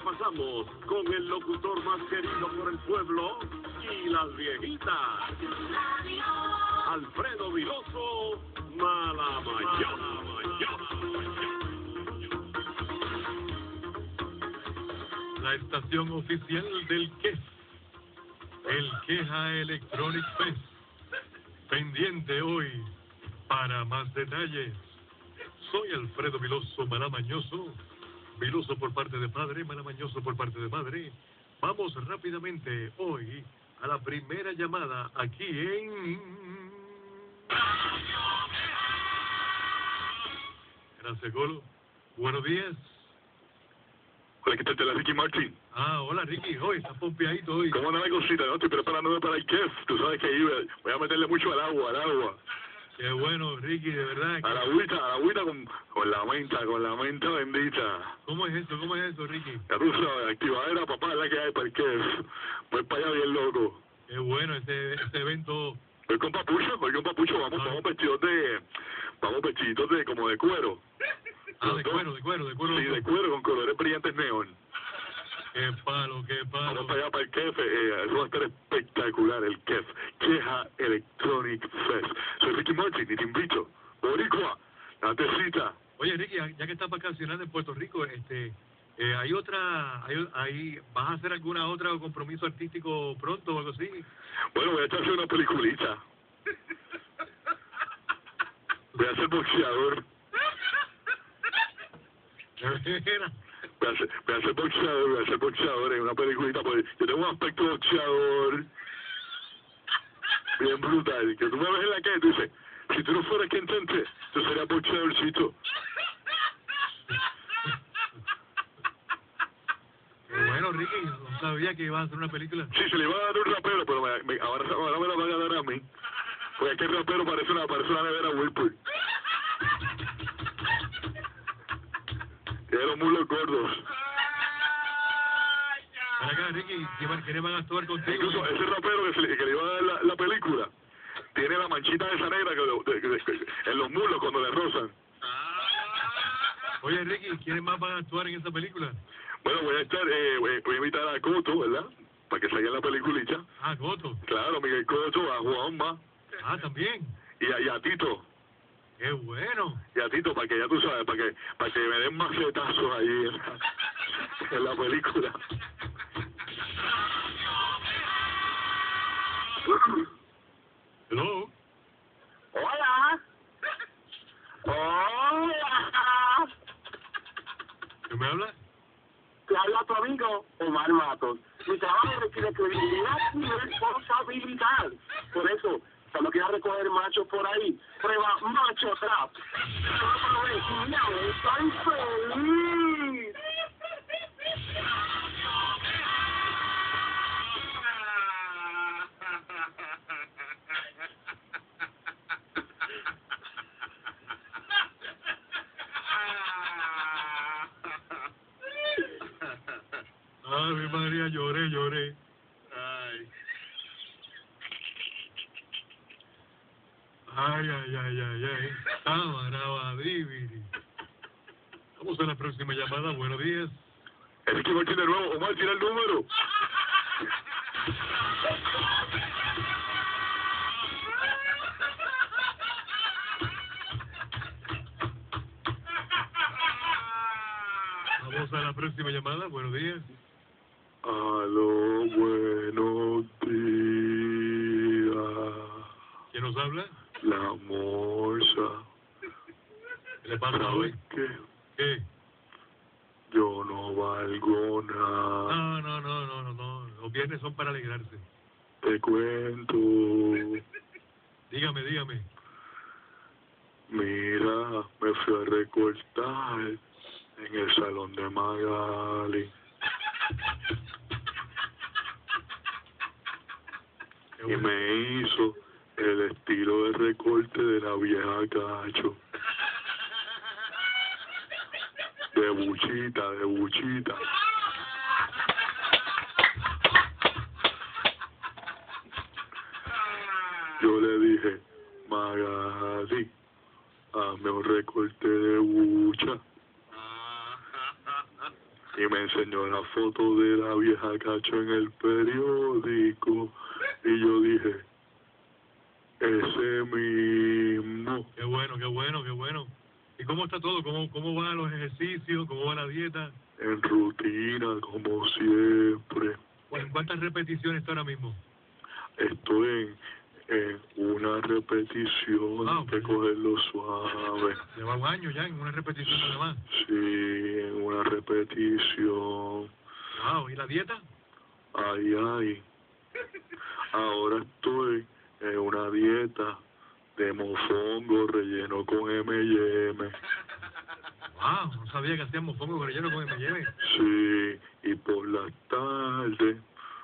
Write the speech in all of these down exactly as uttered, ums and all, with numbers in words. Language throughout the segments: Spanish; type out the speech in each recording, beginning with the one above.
pasamos con el locutor más querido por el pueblo y las viejitas. Alfredo Viloso, Malamayor. La estación oficial del Q E F, el Queja Electronic Fest. Pendiente hoy para más detalles. Soy Alfredo Viloso Malamañoso. Viloso por parte de padre, Malamañoso por parte de madre. Vamos rápidamente hoy a la primera llamada aquí en... Gracias, Golo. Buenos días. Hola, ¿qué tal? Te la Ricky Martin. Ah, hola Ricky, hoy estás pompeadito hoy. ¿Cómo anda la cosita? No, estoy preparándome para el Q E F. Tú sabes que ahí voy a meterle mucho al agua, al agua. Qué bueno, Ricky, de verdad. Que... A la agüita, a la agüita con, con la menta, con la menta bendita. ¿Cómo es eso? ¿Cómo es eso, Ricky? Ya tú sabes, activadera, papá, es la que hay para el Q E F. Voy para allá bien loco. Qué bueno ese, ese evento. Voy con papucho, voy con papucho, vamos, ah. vamos vestidos de, vamos vestiditos de, como de cuero. Ah, de cuero, de cuero, de cuero. Sí, de cuero, con colores brillantes neón. Qué palo, qué palo. Vamos para allá para el Q E F, eh, eso va a estar espectacular, el Q E F, Queja Electronic Fest. Soy Ricky Martin y te invito, boricua, date cita. Oye, Ricky, ya que estás vacacionando en Puerto Rico, este, eh, hay otra, hay, hay, ¿vas a hacer alguna otra compromiso artístico pronto o algo así? Bueno, voy a echarse una peliculita. Voy a ser boxeador. Voy a ser, voy a ser boxeador, voy a ser boxeador en una peliculita, porque yo tengo un aspecto boxeador bien brutal, que tú me ves en la calle y tú dices, si tú no fueras quien tente, tú serías boxeadorcito. Bueno, Ricky, no sabía que ibas a hacer una película. Sí, se le iba a dar un rapero, pero me, me, ahora, ahora me la van a dar a mí, porque es que el rapero parece una, parece una nevera Whirlpool. Tiene los muslos gordos. Ven acá, Ricky, ¿quiénes van a actuar contigo? Incluso ese rapero que, se le, que le iba a dar la, la película tiene la manchita esa negra que, de, de, de, en los muslos cuando le rozan. Oye, Ricky, ¿quiénes más van a actuar en esa película? Bueno, voy a estar, eh, voy, voy a invitar a Coto, ¿verdad? Para que salga en la peliculita. Ah, Coto. Claro, Miguel Coto, a Juanma. Ah, también. Y a, y a Tito. ¡Qué bueno! Y a Tito, para que ya tú sabes, para que, para que me den macetazos ahí en la, en la película. Hello. Hola. Hola. ¿Qué me habla? Te habla tu amigo Omar Matos. Mi trabajo requiere credibilidad y responsabilidad. Por eso, cuando quieras recoger machos por ahí, prueba Macho Trap. Aprovecha, estoy feliz. Ay, María, lloré, lloré. Ay. Ay, ay, ay, ay, ay. Tamarabadibiri. Vamos a la próxima llamada. Buenos días. Es que Martín de nuevo. Omar, tira el número. Vamos a la próxima llamada. Buenos días. Aló, buenos días. ¿Quién nos habla? La morsa. ¿Qué le pasa hoy? ¿Qué? ¿Qué? Yo no valgo nada. No, no, no, no, no, no. Los viernes son para alegrarse. Te cuento. Dígame, dígame. Mira, me fui a recortar en el salón de Magali. Y me hizo el estilo de recorte de la vieja Cacho. De buchita, de buchita. Yo le dije, Magali, hazme un recorte de bucha. y me enseñó la foto de la vieja Cacho en el periódico y yo dije, ese mismo. Qué bueno, qué bueno, qué bueno. ¿Y cómo está todo? ¿Cómo, cómo van los ejercicios? ¿Cómo va la dieta? En rutina, como siempre. ¿En cuántas repeticiones está ahora mismo? Estoy en, en una repetición, Ah, hay que ok. cogerlo suave. Lleva un año ya en una repetición nada más. Sí, en una repetición. Wow, ¿y la dieta? Ay, ay. Ahora estoy en una dieta de mofongo relleno con eme y eme. Wow, no sabía que hacían mofongo con relleno con eme y eme. Sí, y por la tarde,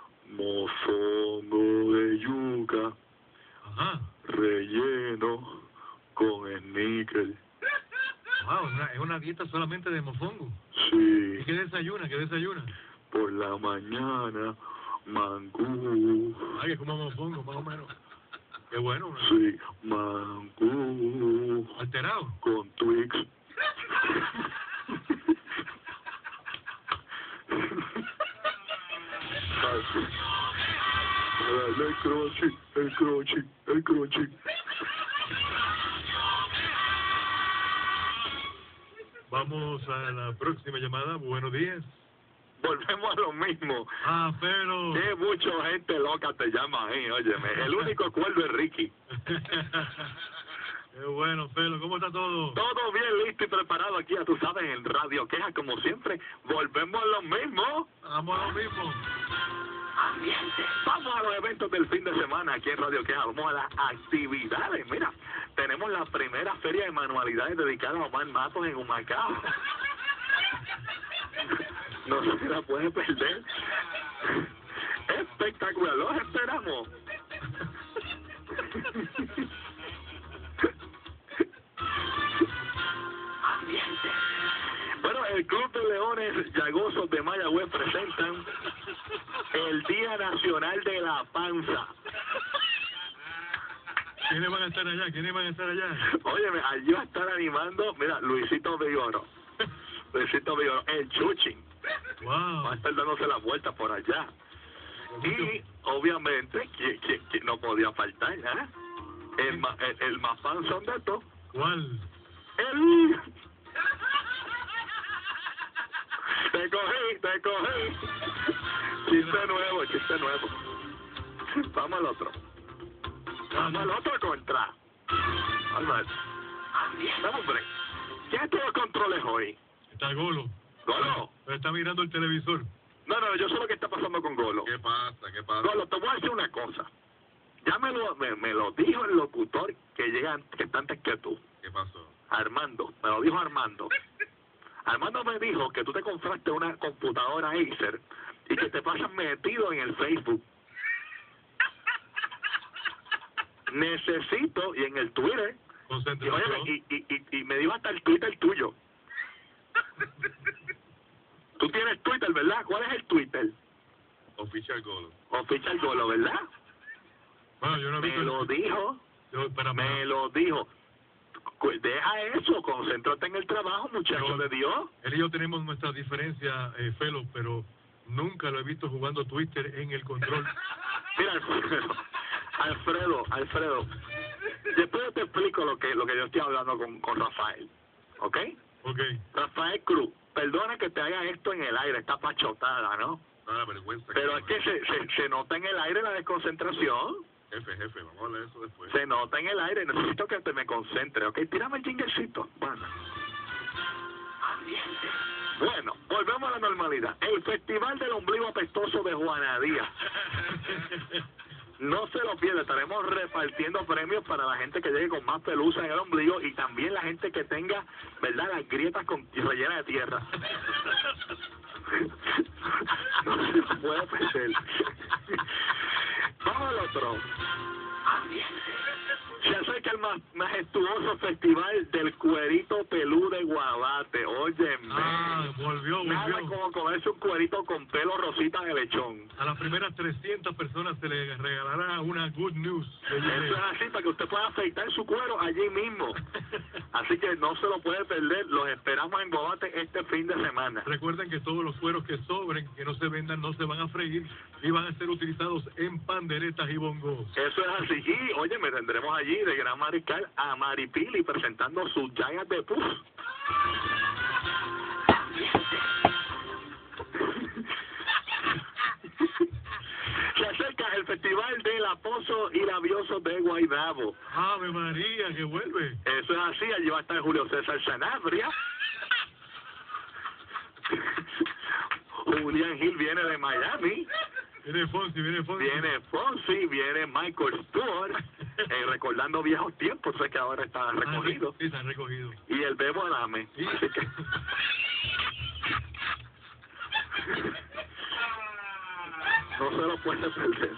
mofongo de yuca Ajá. relleno con níquel. Wow, es una, es una dieta solamente de mofongo. Sí, ¿Y qué desayuna? ¿Qué desayuna? por la mañana, mangú. Ay, que como mofongo, más o menos. Qué bueno. Sí, mangú Alterado. con Twix. El crunchy, el crunchy, el crunchy. Vamos a la próxima llamada. Buenos días. Volvemos a lo mismo. Ah, pero... Que mucha gente loca te llama ahí, óyeme. El único cuerdo es Ricky. Qué bueno, Felo. ¿Cómo está todo? Todo bien listo y preparado aquí, ya tú sabes, en Radio Queja, como siempre. Volvemos a lo mismo. Vamos a lo mismo. Ambiente. Vamos a los eventos del fin de semana aquí en Radio Queja. Vamos a las actividades. Mira, tenemos la primera feria de manualidades dedicada a Omar Matos en Humacao. No se la puede perder. Espectacular, los esperamos. Ambiente. Bueno, el Club de Leones Llagosos de Mayagüez presentan el Día Nacional de la Panza. ¿Quiénes van a estar allá? ¿Quiénes van a estar allá? Óyeme, allí va a estar animando, mira, Luisito Vigoro. Luisito Vigoro, el Chuchi. Wow. Va a estar dándose la vuelta por allá. Y, obviamente, que, que, que no podía faltar, ¿eh? El, ma- el, el más panzón de todo. ¿Cuál? El... Te cogí, te cogí. Chiste nuevo, chiste nuevo. Vamos al otro. Vamos al otro contra. Vamos a ver. Vamos, hombre. ¿Quién tuvo los controles hoy? Está Golo. Golo. Pero está mirando el televisor. No, no, yo sé lo que está pasando con Golo. ¿Qué pasa? ¿Qué pasa? Golo, te voy a decir una cosa. Ya me lo, me, me lo dijo el locutor que llega, que está antes que tú. ¿Qué pasó? Armando, me lo dijo Armando. Armando me dijo que tú te compraste una computadora Acer y que te pasas metido en el Facebook. Necesito, y en el Twitter, y, Concentración. oye, y, y, y, y me dijo hasta el Twitter tuyo. Tú tienes Twitter, ¿verdad? ¿Cuál es el Twitter? Official Golo. Oficial Golo, ¿verdad? Bueno, yo no he Me visto... lo dijo, Yo, para, me para- lo dijo. Cu- Deja eso, concéntrate en el trabajo, muchacho Yo- de Dios. Él y yo tenemos nuestra diferencia, eh, Felo, pero nunca lo he visto jugando Twitter en el control. Mira, Alfredo, Alfredo, Alfredo, después te explico lo que lo que yo estoy hablando con, con Rafael, ¿ok? Ok. Rafael Cruz, perdona que te haga esto en el aire, está pachotada, ¿no? No, la vergüenza. Pero es que se, se, se nota en el aire la desconcentración, Jefe, jefe, vamos a hablar de eso después. se nota en el aire, necesito que te me concentre, ¿ok? Tírame el jinglecito, bueno. Bueno, volvemos a la normalidad. El Festival del Ombligo Apestoso de Juana Díaz. No se lo pierda, estaremos repartiendo premios para la gente que llegue con más pelusa en el ombligo y también la gente que tenga, ¿verdad?, las grietas con rellenas de tierra. No se lo puede perder. Vamos al otro. Se acerca el ma- majestuoso festival del cuerito pelú de Guabate. Óyeme. Ah, volvió, Nada volvió. como comer parece un cuerito con pelo rosita de lechón. A las primeras trescientas personas se les regalará una good news. De Eso es así, para que usted pueda afeitar su cuero allí mismo. Así que no se lo puede perder. Los esperamos en Guabate este fin de semana. Recuerden que todos los cueros que sobren, que no se vendan, no se van a freír y van a ser utilizados en panderetas y bongos. Eso es así. Y, oye, me tendremos allí de Gran Mariscal a Maripili presentando sus Giant de Puff. Se acerca el Festival del Aposo y Labioso de Guaynabo. ¡Ave María, que vuelve! Eso es así, allí va a estar Julio César Sanabria. Julián Gil viene de Miami. Viene Fonsi, viene Fonsi. Viene Fonsi, viene Michael Stewart, eh, recordando viejos tiempos, sé que ahora está recogido. Ah, sí, está recogido. Y el Bebo Adame. Sí. Así que... no se lo puede perder.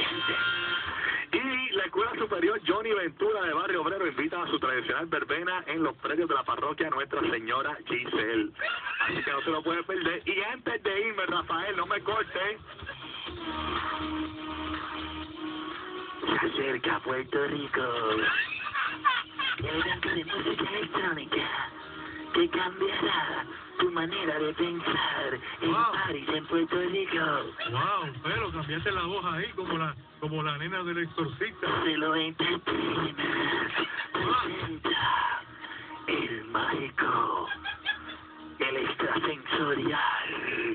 Y la Escuela Superior Johnny Ventura de Barrio Obrero invita a su tradicional verbena en los predios de la parroquia Nuestra Señora Giselle. Así que no se lo puede perder. Y antes de irme, Rafael, no me corte. Se acerca Puerto Rico. El evento de música electrónica que cambiará tu manera de pensar en Wow. París en Puerto Rico. Wow, pero cambiaste la voz ahí como la como la nena del exorcista. Celo Entertainment presenta el mágico, el extrasensorial,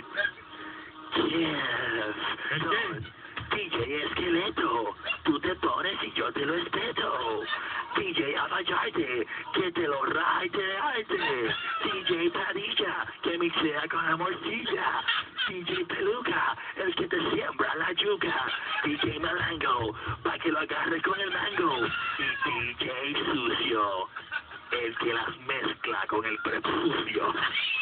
Jeff, ¿El qué? D J Esqueleto, tú te pones y yo te lo espeto. D J Abayarte, que te lo raite de arte. D J Padilla, que mixea con la morcilla. D J Peluca, el que te siembra la yuca. D J Malango, pa' que lo agarre con el mango. Y D J Sucio, el que las mezcla con el prepucio.